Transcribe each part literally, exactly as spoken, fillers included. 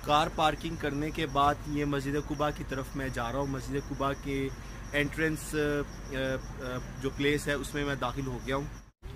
Car parking करने के बाद ये मस्जिद कुबा की तरफ मैं जा रहा हूँ। मस्जिद कुबा के एंट्रेंस जो प्लेस है उसमें मैं दाखिल हो गया हूँ।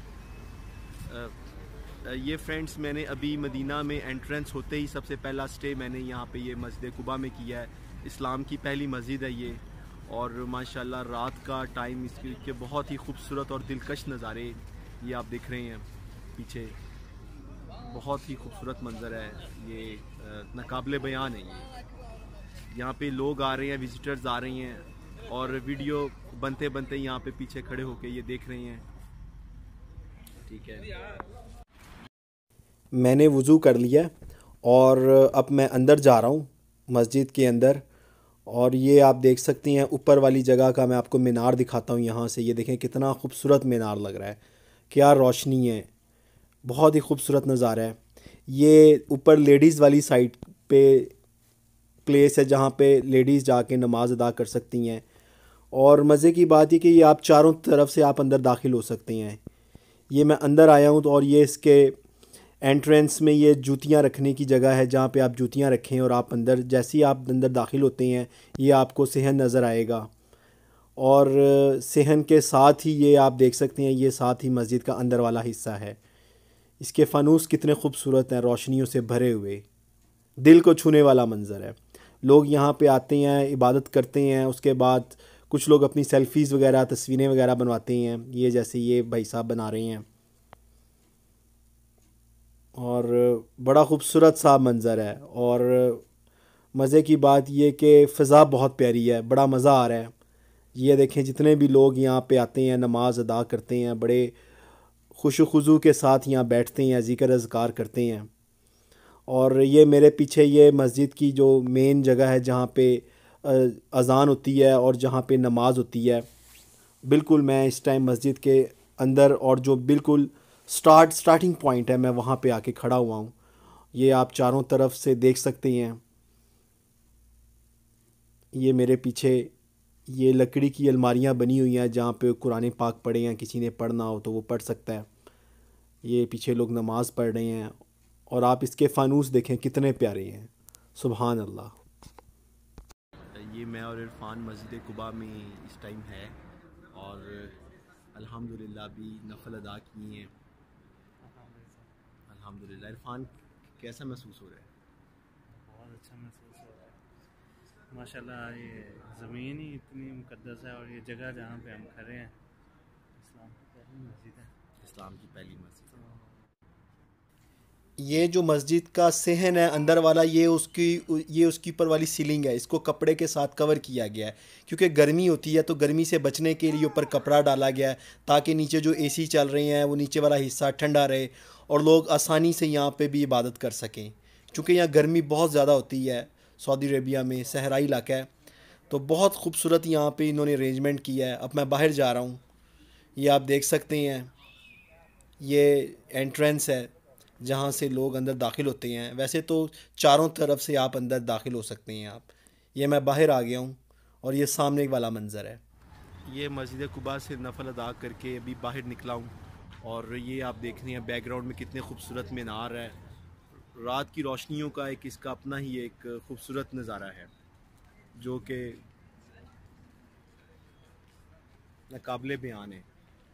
ये फ्रेंड्स, मैंने अभी मदीना में एंट्रेंस होते ही सबसे पहला स्टे मैंने यहाँ पे ये मस्जिद कुबा में किया है। इस्लाम की पहली मस्जिद है ये, और माशाल्लाह रात का टाइम इसके बहुत ही खूबसूरत और दिलकश नज़ारे ये आप देख रहे हैं पीछे। बहुत ही खूबसूरत मंज़र है ये, नाकाबिले बयान है ये। यहाँ पे लोग आ रहे हैं, विजिटर्स आ रही हैं, और वीडियो बनते बनते यहाँ पे पीछे खड़े होके ये देख रहे हैं। ठीक है, मैंने वज़ू कर लिया और अब मैं अंदर जा रहा हूँ मस्जिद के अंदर। और ये आप देख सकती हैं ऊपर वाली जगह का मैं आपको मीनार दिखाता हूँ यहाँ से। ये देखें कितना खूबसूरत मीनार लग रहा है, क्या रोशनी है, बहुत ही खूबसूरत नज़ारा है। ये ऊपर लेडीज़ वाली साइड पे प्लेस है जहाँ पे लेडीज़ जाके नमाज़ अदा कर सकती हैं। और मज़े की बात है कि ये आप चारों तरफ से आप अंदर दाखिल हो सकते हैं। ये मैं अंदर आया हूँ तो, और ये इसके एंट्रेंस में ये जूतियाँ रखने की जगह है जहाँ पे आप जूतियाँ रखें, और आप अंदर जैसे ही आप अंदर दाखिल होते हैं ये आपको सहन नज़र आएगा। और सहन के साथ ही ये आप देख सकते हैं ये साथ ही मस्जिद का अंदर वाला हिस्सा है। इसके फ़ानूस कितने खूबसूरत हैं, रोशनियों से भरे हुए, दिल को छूने वाला मंज़र है। लोग यहाँ पे आते हैं, इबादत करते हैं, उसके बाद कुछ लोग अपनी सेल्फ़ीज़ वगैरह, तस्वीरें वगैरह बनवाते हैं। ये जैसे ये भाई साहब बना रहे हैं, और बड़ा ख़ूबसूरत सा मंज़र है। और मज़े की बात ये कि फ़िज़ा बहुत प्यारी है, बड़ा मज़ा आ रहा है। ये देखें जितने भी लोग यहाँ पे आते हैं, नमाज़ अदा करते हैं, बड़े खुशु खुजू के साथ यहाँ बैठते हैं, ज़िक्र अज़कार करते हैं। और ये मेरे पीछे ये मस्जिद की जो मेन जगह है जहाँ पे अज़ान होती है और जहाँ पे नमाज होती है, बिल्कुल मैं इस टाइम मस्जिद के अंदर, और जो बिल्कुल स्टार्ट स्टार्टिंग पॉइंट है, मैं वहाँ पे आके खड़ा हुआ हूँ। ये आप चारों तरफ से देख सकते हैं। ये मेरे पीछे ये लकड़ी की अलमारियाँ बनी हुई हैं जहाँ पे कुरान पाक पढ़े हैं, किसी ने पढ़ना हो तो वो पढ़ सकता है। ये पीछे लोग नमाज़ पढ़ रहे हैं, और आप इसके फ़ानूस देखें कितने प्यारे हैं, सुभान अल्लाह। ये मैं और इरफान मस्जिद कुबा में इस टाइम है, और अल्हम्दुलिल्लाह भी नफल अदा किए हैं। अल्हम्दुलिल्लाह। इरफान, कैसा महसूस हो रहा है? बहुत अच्छा महसूस हो रहा है माशाल्लाह। ये ज़मीन ही इतनी मुक़द्दस है, और ये जगह जहाँ पे हम खड़े हैं इस्लाम की पहली मस्जिद है। इस्लाम की पहली मस्जिद। ये जो मस्जिद का सहन है अंदर वाला, ये उसकी ये उसकी ऊपर वाली सीलिंग है, इसको कपड़े के साथ कवर किया गया है क्योंकि गर्मी होती है, तो गर्मी से बचने के लिए ऊपर कपड़ा डाला गया है ताकि नीचे जो एसी चल रहे हैं वो नीचे वाला हिस्सा ठंडा रहे और लोग आसानी से यहाँ पे भी इबादत कर सकें। क्योंकि यहाँ गर्मी बहुत ज़्यादा होती है, सऊदी अरेबिया में सहराई इलाका है, तो बहुत खूबसूरत यहाँ पे इन्होंने अरेंजमेंट किया है। अब मैं बाहर जा रहा हूँ, ये आप देख सकते हैं, ये एंट्रेंस है जहाँ से लोग अंदर दाखिल होते हैं। वैसे तो चारों तरफ से आप अंदर दाखिल हो सकते हैं आप। ये मैं बाहर आ गया हूँ, और ये सामने वाला मंज़र है। ये मस्जिद कुबा से नफल अदा करके अभी बाहर निकला हूँ, और ये आप देख रहे हैं बैकग्राउंड में कितने खूबसूरत मीनार है। रात की रोशनियों का एक इसका अपना ही एक खूबसूरत नज़ारा है जो कि नाकाबिले बयान है।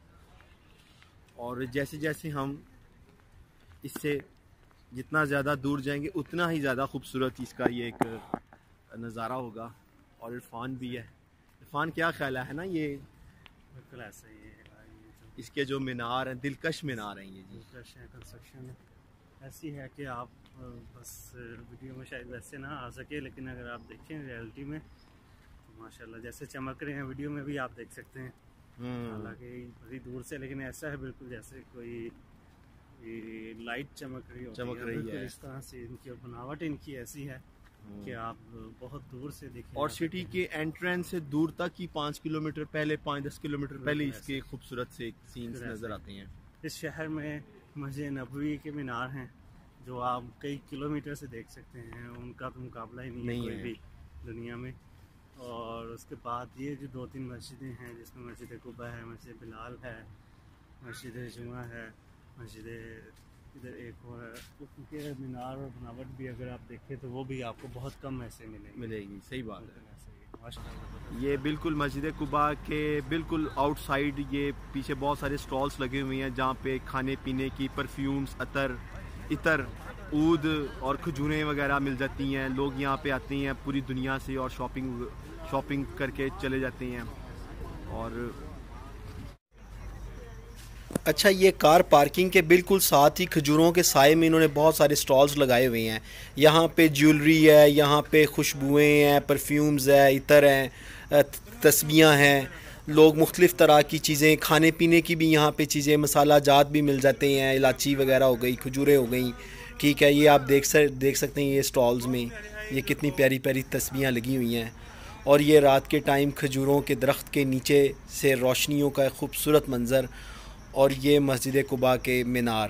और जैसे जैसे हम इससे जितना ज़्यादा दूर जाएंगे उतना ही ज़्यादा खूबसूरत इसका ये एक नज़ारा होगा। और इरफान भी है। इरफान, क्या ख्याल है ना, ये बिल्कुल ऐसा ही है। ये इसके जो मीनार हैं, दिलकश मीनार हैं, ये जी दिलकश है। कंस्ट्रक्शन ऐसी है कि आप बस वीडियो में शायद वैसे ना आ सके, लेकिन अगर आप देखें रियलिटी में तो माशाल्लाह जैसे चमक रहे हैं वीडियो में भी आप देख सकते हैं। हालांकि बड़ी दूर से, लेकिन ऐसा है बिल्कुल जैसे कोई लाइट चमक रही होती चमक है, रही है। इस तरह से इनकी बनावट इनकी ऐसी है कि आप बहुत दूर से देखें। और सिटी के एंट्रेंस से दूर तक ही पाँच किलोमीटर पहले, पाँच दस किलोमीटर पहले इसके खूबसूरत से सीन्स नज़र आते हैं। इस शहर में मस्जिद नबवी के मीनार हैं जो आप कई किलोमीटर से देख सकते हैं, उनका तो मुकाबला ही नहीं, नहीं है कोई भी दुनिया में। और उसके बाद ये जो दो तीन मस्जिदें हैं जिसमें मस्जिद कुबा है, मस्जिद बिलाल है, मस्जिद जुमा है, मस्जिद इधर एक और है, तो उनके मीनार और बनावट भी अगर आप देखें तो वो भी आपको बहुत कम ऐसे मिलेंगे मिलेगी। सही बात है। माशाल्लाह। ये बिल्कुल मस्जिद कुबा के बिल्कुल आउटसाइड ये पीछे बहुत सारे स्टॉल्स लगे हुए हैं जहाँ पे खाने पीने की परफ्यूम्स, अतर, इतर, ऊद और खजूरें वगैरह मिल जाती हैं। लोग यहाँ पे आते हैं पूरी दुनिया से और शॉपिंग शॉपिंग करके चले जाते हैं। और अच्छा, ये कार पार्किंग के बिल्कुल साथ ही खजूरों के साए में इन्होंने बहुत सारे स्टॉल्स लगाए हुए हैं। यहाँ पे ज्वेलरी है, यहाँ पे खुशबुएँ हैं, परफ्यूम्स है, इतर हैं, तस्बियाँ हैं, लोग मुख्तलिफ़ तरह की चीज़ें, खाने पीने की भी यहाँ पे चीज़ें, मसाला जात भी मिल जाते हैं, इलायची वगैरह हो गई, खजूरें हो गई। ठीक है, ये आप देख सक देख सकते हैं ये स्टॉल्स में ये कितनी प्यारी प्यारी तस्बियाँ लगी हुई हैं। और ये रात के टाइम खजूरों के दरख्त के नीचे से रोशनियों का खूबसूरत मंज़र, और ये मस्जिद कुबा के मीनार।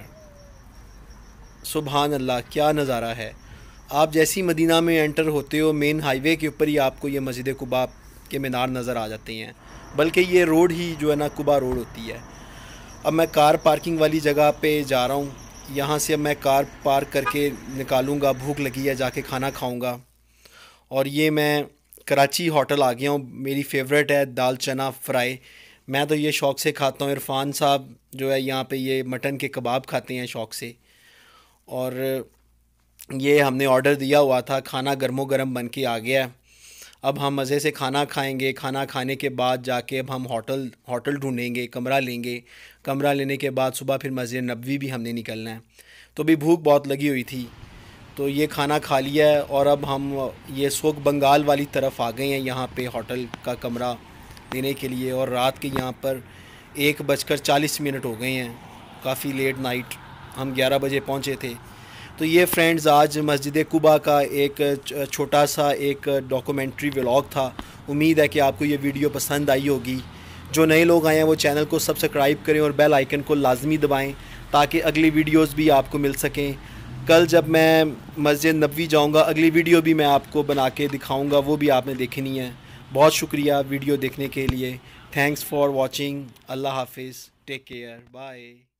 सुभान अल्लाह, क्या नज़ारा है। आप जैसी मदीना में एंटर होते हो मेन हाईवे के ऊपर ही आपको ये मस्जिद कुबा के मीनार नज़र आ जाते हैं। बल्कि ये रोड ही जो है ना कुबा रोड होती है। अब मैं कार पार्किंग वाली जगह पे जा रहा हूँ। यहाँ से अब मैं कार पार्क करके निकालूँगा, भूख लगी है, जाके खाना खाऊँगा। और ये मैं कराची होटल आ गया हूँ। मेरी फेवरेट है दाल चना फ्राई। मैं तो ये शौक़ से खाता हूँ। इरफान साहब जो है यहाँ पे ये मटन के कबाब खाते हैं शौक़ से। और ये हमने ऑर्डर दिया हुआ था, खाना गर्मो गर्म बन के आ गया है। अब हम मज़े से खाना खाएंगे। खाना खाने के बाद जाके अब हम होटल होटल ढूंढेंगे, कमरा लेंगे। कमरा लेने के बाद सुबह फिर मस्जिद नबवी भी हमने निकलना है। तो भी भूख बहुत लगी हुई थी, तो ये खाना खा लिया है। और अब हम ये सोक बंगाल वाली तरफ आ गए हैं यहाँ पे होटल का कमरा देने के लिए। और रात के यहाँ पर एक बजकर चालीस मिनट हो गए हैं, काफ़ी लेट नाइट। हम ग्यारह बजे पहुँचे थे। तो ये फ्रेंड्स आज मस्जिद कुबा का एक छोटा सा एक डॉक्यूमेंट्री व्लॉग था। उम्मीद है कि आपको ये वीडियो पसंद आई होगी। जो नए लोग आए हैं वो चैनल को सब्सक्राइब करें और बेल आइकन को लाजमी दबाएं ताकि अगली वीडियोस भी आपको मिल सकें। कल जब मैं मस्जिद नबवी जाऊंगा अगली वीडियो भी मैं आपको बना के दिखाऊंगा, वो भी आपने देखनी है। बहुत शुक्रिया वीडियो देखने के लिए। Thanks for watching. अल्लाह हाफिज़, टेक केयर, बाय।